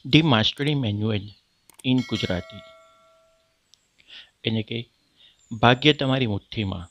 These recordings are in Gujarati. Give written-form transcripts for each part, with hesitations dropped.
The mastery manual in Gujarati એટલે કે ભાગ્ય તમારી મુઠ્ઠીમાં.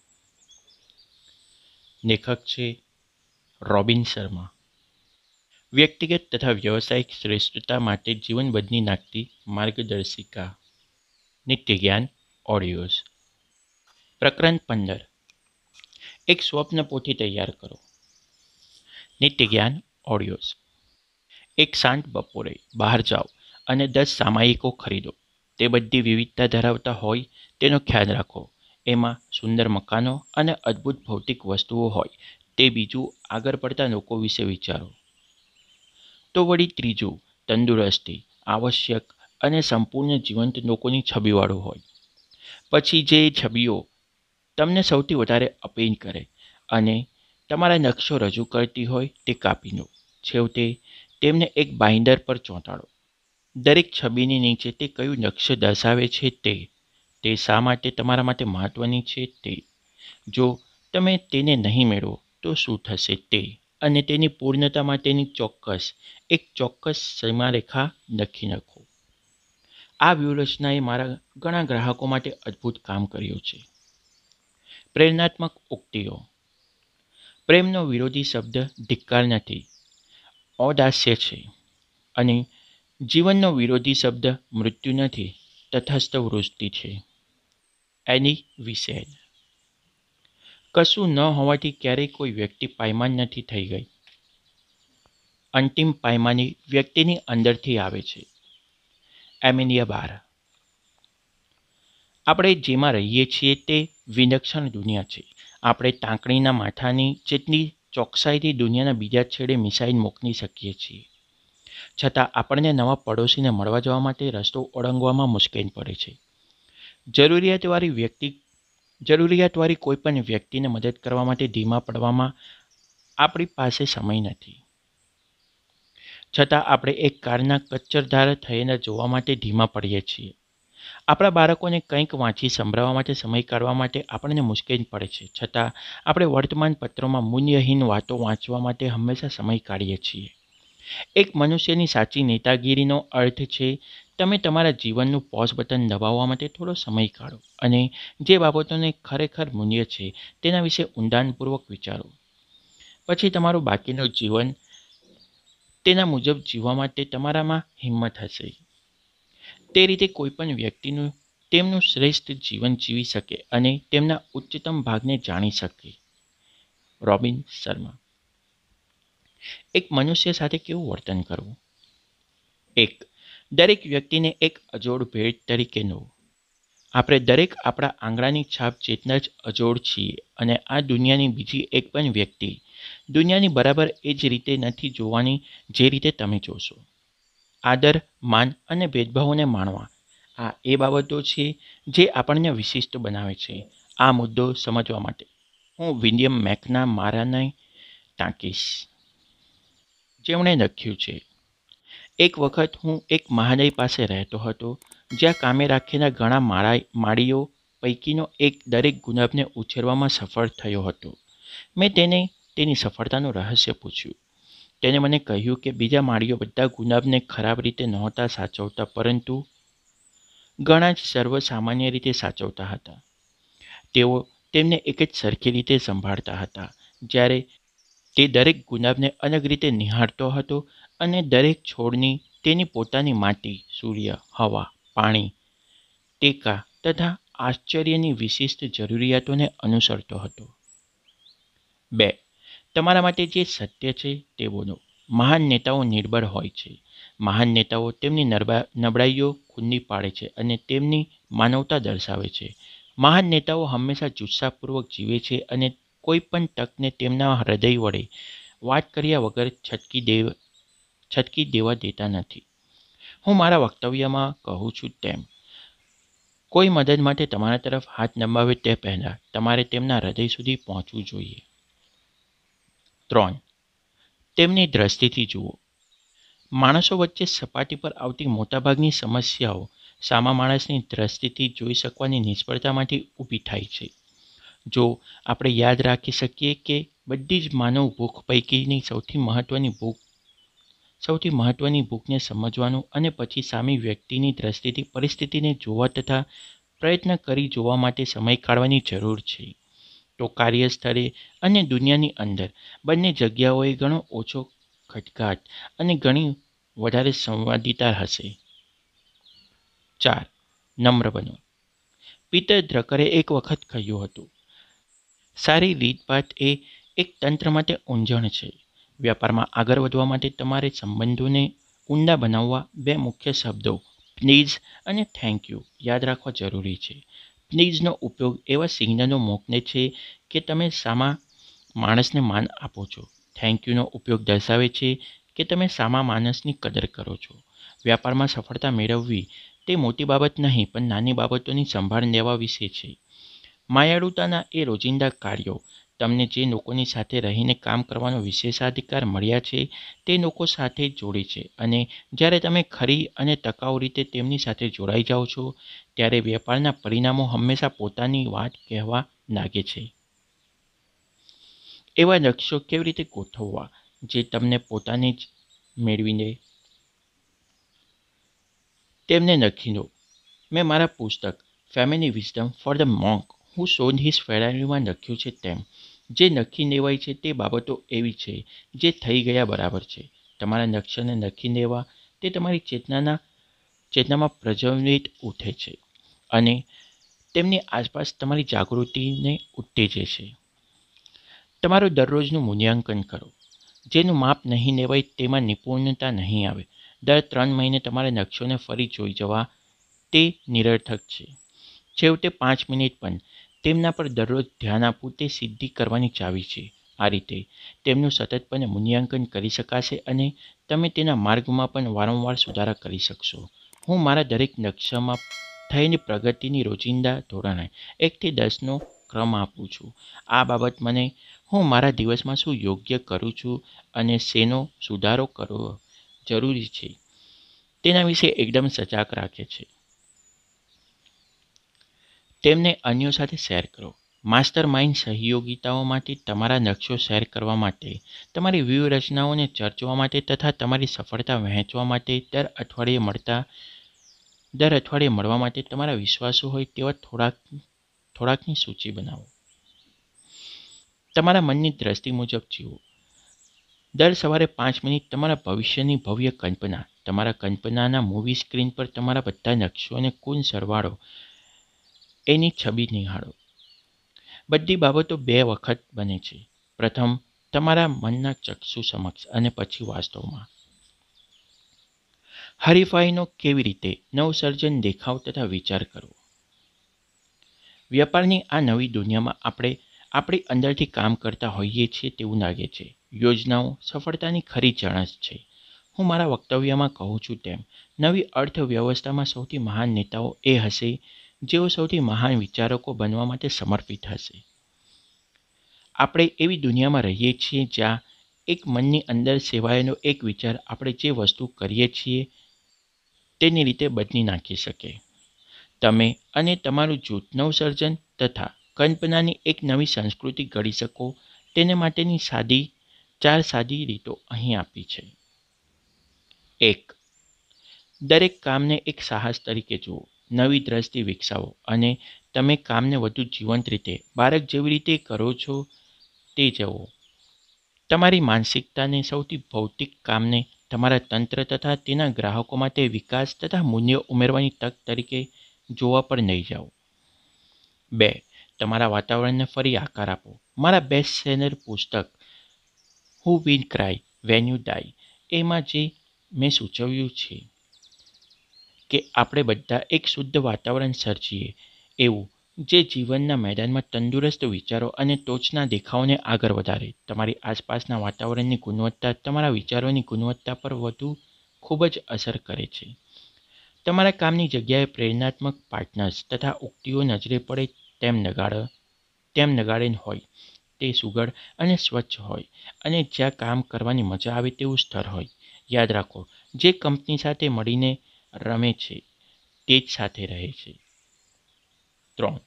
લેખક છે રોબિન શર્મા. વ્યક્તિગત તથા વ્યવસાયિક શ્રેષ્ઠતા માટે જીવન બદલી નાખતી માર્ગદર્શિકા. નિત્યજ્ઞાન ઓડિયોઝ. પ્રકરણ 15. એક સ્વપ્ન પોથી તૈયાર કરો. નિત્યજ્ઞાન ઓડિયોઝ. એક શાંત બપોરે બહાર જાઓ અને 10 સામાયિકો ખરીદો. તે બધી વિવિધતા ધરાવતા હોય તેનો ખ્યાલ રાખો. એમાં સુંદર મકાનો અને અદ્ભુત ભૌતિક વસ્તુઓ હોય તે બીજું આગળ પડતા લોકો વિશે વિચારો. તો વળી ત્રીજું તંદુરસ્તી, આવશ્યક અને સંપૂર્ણ જીવંત લોકોની છબીવાળું હોય. પછી જે છબીઓ તમને સૌથી વધારે અપીલ કરે અને તમારા નકશો રજૂ કરતી હોય તે કાપી લો. છેવટે તેમને એક બાઇન્ડર પર ચોંટાડો. દરેક છબીની નીચે તે કયું નકશો દર્શાવે છે તે શા માટે તમારા માટે મહત્વની છે તે, જો તમે તેને નહીં મેળવો તો શું થશે તે, અને તેની પૂર્ણતા માટેની એક ચોક્કસ સીમારેખા લખી નાખો. આ વ્યૂહરચનાએ મારા ઘણા ગ્રાહકો માટે અદ્ભુત કામ કર્યું છે. પ્રેરણાત્મક ઉક્તિઓ. પ્રેમનો વિરોધી શબ્દ ધિક્કાર નથી, ઔદાસ્ય છે. અને જીવનનો વિરોધી શબ્દ મૃત્યુ નથી, તટસ્થ વૃત્તિ છે. એની વિસેલ. કશું ન હોવાથી ક્યારેય કોઈ વ્યક્તિ પાયમાન નથી થઈ ગઈ. અંતિમ પાયમાની વ્યક્તિની અંદરથી આવે છે. એમિલિયા બાર. આપણે જેમાં રહીએ છીએ તે વિલક્ષણ દુનિયા છે. આપણે તાંકણીના માથાની જેટલી ચોકસાઈથી દુનિયાના બીજા છેડે મિસાઇલ મોકલી શકીએ છીએ, છતાં આપણને નવા પડોશીને મળવા જવા માટે રસ્તો ઓળંગવામાં મુશ્કેલ પડે છે. જરૂરિયાતવાળી કોઈ પણ વ્યક્તિને મદદ કરવા માટે ધીમા પડવામાં આપણી પાસે સમય નથી, છતાં આપણે એક કારના કચ્ચરધાર થયેલા જોવા માટે ધીમા પડીએ છીએ. આપણા બાળકોને કંઈક વાંચી સંભળાવવા માટે સમય કાઢવા માટે આપણને મુશ્કેલ પડે છે, છતાં આપણે વર્તમાન પત્રોમાં મૂલ્યહીન વાતો વાંચવા માટે હંમેશા સમય કાઢીએ છીએ. એક મનુષ્યની સાચી નેતાગીરીનો અર્થ છે તમે તમારા જીવનનું પોઝ બટન દબાવવા માટે થોડો સમય કાઢો અને જે બાબતોને ખરેખર મૂલ્ય છે તેના વિશે ઊંડાણપૂર્વક વિચારો. પછી તમારું બાકીનું જીવન તેના મુજબ જીવવા માટે તમારામાં હિંમત હશે. તે રીતે કોઈપણ વ્યક્તિનું તેમનું શ્રેષ્ઠ જીવન જીવી શકે અને તેમના ઉચ્ચતમ ભાગને જાણી શકે. રોબિન શર્મા. એક મનુષ્ય સાથે કેવું વર્તન કરવું. 1. દરેક વ્યક્તિને એક અજોડ ભેટ તરીકે લો. આપણે દરેક આપણા આંગળાની છાપ જેટલા જ અજોડ છીએ અને આ દુનિયાની બીજી એક પણ વ્યક્તિ દુનિયાની બરાબર એ જ રીતે નથી જોવાની જે રીતે તમે જોશો. આદર, માન અને ભેદભાવોને માણવા, આ એ બાબતો છે જે આપણને વિશિષ્ટ બનાવે છે. આ મુદ્દો સમજવા માટે હું વિલિયમ મેકના મારાને ટાંકીશ, જેમણે લખ્યું છે, એક વખત હું એક મહાદય પાસે રહેતો હતો જ્યાં કામે રાખેલા ઘણા માળીઓ પૈકીનો એક દરેક ગુલાબને ઉછેરવામાં સફળ થયો હતો. મેં તેને તેની સફળતાનું રહસ્ય પૂછ્યું. તેણે મને કહ્યું કે બીજા માળીઓ બધા ગુલાબને ખરાબ રીતે નહોતા સાચવતા, પરંતુ ઘણા જ સર્વસામાન્ય રીતે સાચવતા હતા. તેઓ તેમને એક જ સરખી રીતે સંભાળતા હતા. જ્યારે તે દરેક ગુલાબને અલગ રીતે નિહાળતો હતો અને દરેક છોડની તેની પોતાની માટી, સૂર્ય, હવા, પાણી, ટેકા તથા આશ્ચર્યની વિશિષ્ટ જરૂરિયાતોને અનુસરતો હતો. 2. તમારા માટે જે સત્ય છે તે બોલો. મહાન નેતાઓ નિર્બળ હોય છે. મહાન નેતાઓ તેમની નબળાઈઓ ખુલ્લી પાડે છે અને તેમની માનવતા દર્શાવે છે. મહાન નેતાઓ હંમેશા જુસ્સાપૂર્વક જીવે છે અને કોઈ પણ તકને તેમના હૃદય વડે વાત કર્યા વગર છટકી દેવા દેતા નથી. હું મારા વક્તવ્યમાં કહું છું તેમ, કોઈ મદદ માટે તમારા તરફ હાથ લંબાવે તે પહેલાં તમારે તેમના હૃદય સુધી પહોંચવું જોઈએ. 3. તેમની દ્રષ્ટિથી જુઓ. માણસો વચ્ચે સપાટી પર આવતી મોટાભાગની સમસ્યાઓ સામા માણસની દ્રષ્ટિથી જોઈ શકવાની નિષ્ફળતામાંથી ઊભી થાય છે. જો આપણે યાદ રાખી શકીએ કે બધી જ માનવ ભૂખ પૈકીની સૌથી મહત્વની ભૂખ સૌથી મહત્ત્વની ભૂખને સમજવાનું અને પછી સામી વ્યક્તિની દ્રષ્ટિથી પરિસ્થિતિને જોવા તથા પ્રયત્ન કરી જોવા માટે સમય કાઢવાની જરૂર છે. તો કાર્યસ્થળે અને દુનિયાની અંદર બંને જગ્યાઓએ ઘણો ઓછો ખટકાટ અને ઘણી વધારે સંવાદિતા હશે. 4. નમ્ર બનો. પીટર દ્રકરે એક વખત કહ્યું હતું, સારી રીતભાત એ એક તંત્ર માટે ઊંઝણ છે. વ્યાપારમાં આગળ વધવા માટે તમારે સંબંધોને ઊંડા બનાવવા 2 મુખ્ય શબ્દો પ્લીઝ અને થેન્ક યુ યાદ રાખવા જરૂરી છે. પ્લીઝનો ઉપયોગ એવા સિગ્નલો મોકલે છે કે તમે સામા માણસને માન આપો છો. થેન્ક યુનો ઉપયોગ દર્શાવે છે કે તમે સામા માણસની કદર કરો છો. વ્યાપારમાં સફળતા મેળવવી તે મોટી બાબત નહીં પણ નાની બાબતોની સંભાળ લેવા વિશે છે. માયાળુતાના એ રોજિંદા કાર્યો તમને જે લોકોની સાથે રહીને કામ કરવાનો વિશેષાધિકાર મળ્યા છે તે લોકો સાથે જોડે છે અને જ્યારે તમે ખરી અને ટકાઉ રીતે તેમની સાથે જોડાઈ જાઓ છો ત્યારે વેપારના પરિણામો હંમેશા પોતાની વાત કહેવા લાગે છે. એવા લક્ષ્યો કેવી રીતે ગોઠવવા જે તમને પોતાને જ મેળવીને તેમને લખી લો. મેં મારા પુસ્તક family wisdom for the monk who sold his ફેરારીમાં લખ્યું છે તેમ જે લખી લેવાય છે તે બાબતો એવી છે જે થઈ ગયા બરાબર છે. તમારા લક્ષ્યને લખી લેવા તે તમારી ચેતનામાં પ્રજ્વલિત ઉઠે છે અને તેમની આસપાસ તમારી જાગૃતિને ઉત્તેજે છે. તમારું દરરોજનું મૂલ્યાંકન કરો. જેનું માપ નહીં લેવાય તેમાં નિપુણતા નહીં આવે. દર 3 મહિને તમારા લક્ષ્યોને ફરી જોઈ જવા તે નિરર્થક છે. છેવટે 5 મિનિટ પણ તેમના પર દરરોજ ધ્યાન આપવું તે સિદ્ધિ કરવાની ચાવી છે. આ રીતે તેમનું સતતપણે મૂલ્યાંકન કરી શકાશે અને તમે તેના માર્ગમાં પણ વારંવાર સુધારા કરી શકશો. હું મારા દરેક લક્ષ્યમાં થયેલી પ્રગતિની રોજિંદા ધોરણે 1 થી 10નો ક્રમ આપું છું. આ બાબત મને હું મારા દિવસમાં શું યોગ્ય કરું છું અને શેનો સુધારો કરવો જરૂરી છે તેના વિશે એકદમ સજાગ રાખે છે. તેમને અન્યો સાથે શેર કરો. માસ્ટર માઇન્ડ સહયોગિતાઓમાંથી તમારા લક્ષ્યો શેર કરવા માટે, તમારી વ્યૂહરચનાઓને ચર્ચવા માટે તથા તમારી સફળતા વહેંચવા માટે દર અઠવાડિયે મળવા માટે તમારા વિશ્વાસો હોય તેવા થોડાકની સૂચિ બનાવો. તમારા મનની દ્રષ્ટિ મુજબ જીવો. દર સવારે 5 મિનિટ તમારા ભવિષ્યની ભવ્ય કલ્પના, તમારા કલ્પનાના મૂવી સ્ક્રીન પર તમારા બધા લક્ષ્યોને કુલ સરવાળો એની છબી નિહાળો. બધી બાબતો 2 વખત બને છે. પ્રથમ તમારા મનના ચક્ષુ સમક્ષ અને પછી વાસ્તવમાં. હરીફાઈનો કેવી રીતે નવસર્જન દેખાવ તથા વિચાર કરો. વ્યાપારની આ નવી દુનિયામાં આપણે આપણી અંદરથી કામ કરતા હોઈએ છીએ તેવું લાગે છે. યોજનાઓ સફળતાની ખરી જણસ છે. હું મારા વક્તવ્યમાં કહું છું તેમ નવી અર્થવ્યવસ્થામાં સૌથી મહાન નેતાઓ એ હશે જેઓ સૌથી મહાન વિચારકો બનવા માટે સમર્પિત હશે. આપણે એવી દુનિયામાં રહીએ છીએ જ્યાં એક મનની અંદર સેવાયેલો એક વિચાર આપણે જે વસ્તુ કરીએ છીએ તેની રીતે બદલી નાખી શકે. તમે અને તમારું જૂથ નવસર્જન તથા કલ્પનાની એક નવી સંસ્કૃતિ ઘડી શકો તેને માટેની 4 સાદી રીતો અહીં આપી છે. 1. દરેક કામને એક સાહસ તરીકે જુઓ. નવી દ્રષ્ટિ વિકસાવો અને તમે કામને વધુ જીવંત રીતે, બાળક જેવી રીતે કરો છો તે જુઓ. તમારી માનસિકતાને સૌથી ભૌતિક કામને તમારા તંત્ર તથા તેના ગ્રાહકો માટે વિકાસ તથા મૂલ્યો ઉમેરવાની તક તરીકે જોવા પર નહીં જાઓ. 2. તમારા વાતાવરણને ફરી આકાર આપો. મારા બેસ્ટ સેલર પુસ્તક who will cry when you die એમાં જે મેં સૂચવ્યું છે કે આપણે બધા એક શુદ્ધ વાતાવરણ સર્જીએ એવું જે જીવનના મેદાનમાં તંદુરસ્ત વિચારો અને ટોચના દેખાવને આગળ વધારે. તમારી આસપાસના વાતાવરણની ગુણવત્તા તમારા વિચારોની ગુણવત્તા પર ખૂબ જ અસર કરે છે. તમારા કામની જગ્યાએ પ્રેરણાત્મક પાર્ટનર્સ તથા ઉક્તિઓ નજરે પડે તેમ લગાડેલ હોય, તે સુઘડ અને સ્વચ્છ હોય અને જ્યાં કામ કરવાની મજા આવે તેવું સ્થળ હોય. યાદ રાખો, જે કંપની સાથે મળીને રમે છે તે જ સાથે રહે છે. 3.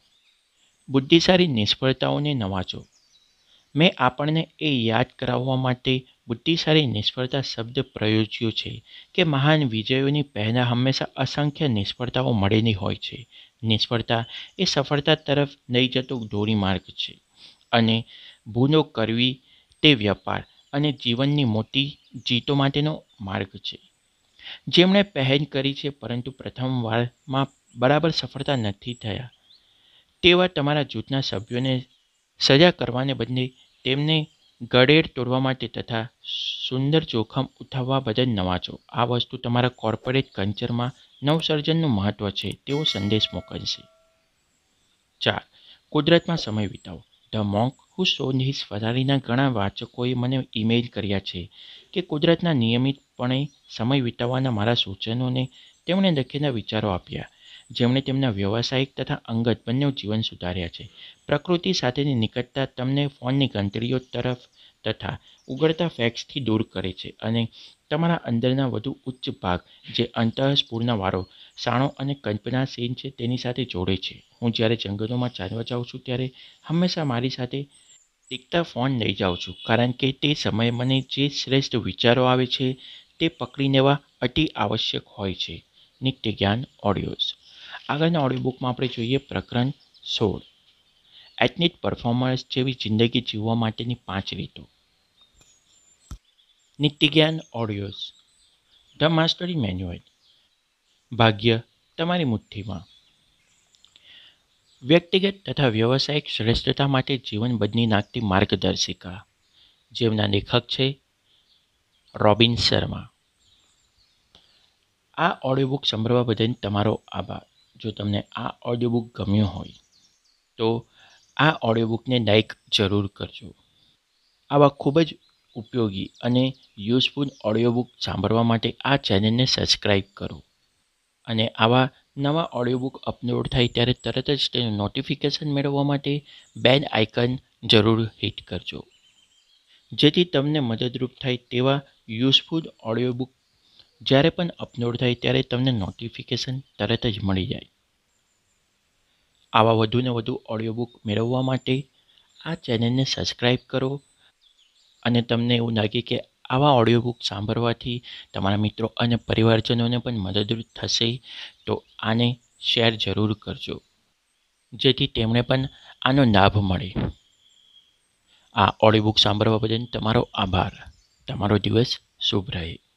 બુદ્ધિશાળી નિષ્ફળતાઓને નવાજો. મેં આપણને એ યાદ કરાવવા માટે બુદ્ધિશાળી નિષ્ફળતા શબ્દ પ્રયોજ્યો છે કે મહાન વિજયોની પહેલાં હંમેશા અસંખ્ય નિષ્ફળતાઓ મળેલી હોય છે. નિષ્ફળતા એ સફળતા તરફ લઈ જતો ધોરીમાર્ગ છે અને ભૂલો કરવી તે વ્યાપાર અને જીવનની મોટી જીતો માટેનો માર્ગ છે. જેમણે પહેલ કરી છે પરંતુ પ્રથમ વારમાં બરાબર સફળતા નથી થયા, તેવા તમારા જૂથના સભ્યોને સજા કરવાને બદલે તેમને ગળેડ તોડવા માટે તથા સુંદર જોખમ ઉઠાવવા બદલ નવાજો. આ વસ્તુ તમારા કોર્પોરેટ કલ્ચરમાં નવસર્જનનું મહત્વ છે તેવો સંદેશ મોકલશે. 4. કુદરતમાં સમય વિતાવો. The monk who sold his ફરારીના ઘણા વાચકોએ મને ઈમેઇલ કર્યા છે કે કુદરતના નિયમિતપણે સમય વિતાવવાના મારા સૂચનોને તેમણે લખેલા વિચારો આપ્યા, જેમણે તેમના વ્યવસાયિક તથા અંગત બંને જીવન સુધાર્યા છે. પ્રકૃતિ સાથેની નિકટતા તમને ફોનની ગણતરીઓ તરફ તથા ઉઘડતા ફેક્ટ્સથી દૂર કરે છે અને તમારા અંદરના વધુ ઉચ્ચ ભાગ, જે અંતઃસ્ફુરના વાળો, શાણો અને કલ્પનાશીલ છે, તેની સાથે જોડે છે. હું જ્યારે જંગલોમાં ચાલવા જાઉં છું ત્યારે હંમેશા મારી સાથે ટીકતા ફોન લઈ જાઉં છું, કારણ કે તે સમયે મને જે શ્રેષ્ઠ વિચારો આવે છે તે પકડી લેવા અતિ આવશ્યક હોય છે. નિત્યજ્ઞાન ઓડિયોઝ. આગળના ઓડિયો બુકમાં આપણે જોઈએ પ્રકરણ 16, એથ્લીટ પરફોર્મર્સ જેવી જિંદગી જીવવા માટેની 5 રીતો. Nityagyan audios. The mastery manual. ભાગ્ય તમારી મુઠ્ઠીમાં. વ્યક્તિગત તથા વ્યવસાયિક શ્રેષ્ઠતા માટે જીવન બદલી નાખતી માર્ગદર્શિકા, જેમના લેખક છે રોબિન શર્મા. આ ઓડિયો બુક સાંભળવા બદલ તમારો આભાર. જો તમને આ ઓડિયો બુક ગમ્યો હોય તો આ ઓડિયો બુકને લાઈક જરૂર કરજો. આવા ખૂબ જ ઉપયોગી અને યુઝફુલ ઓડિયો બુક સાંભળવા માટે આ ચેનલને સબસ્ક્રાઈબ કરો અને આવા નવા ઓડિયો બુક અપલોડ થાય ત્યારે તરત જ તેનું નોટિફિકેશન મેળવવા માટે બેલ આઇકન જરૂર હિટ કરજો, જેથી તમને મદદરૂપ થાય તેવા યુઝફુલ ઓડિયો બુક જ્યારે પણ અપલોડ થાય ત્યારે તમને નોટિફિકેશન તરત જ મળી જાય. આવા વધુને વધુ ઓડિયો બુક મેળવવા માટે આ ચેનલને સબસ્ક્રાઈબ કરો અને તમને એવું લાગે કે આવા ઓડિયો બુક સાંભળવાથી તમારા મિત્રો અને પરિવારજનોને પણ મદદરૂપ થશે તો આને શેર જરૂર કરજો, જેથી તેમણે પણ આનો લાભ મળે. આ ઓડિયો બુક સાંભળવા બદલ તમારો આભાર. તમારો દિવસ શુભ રહે.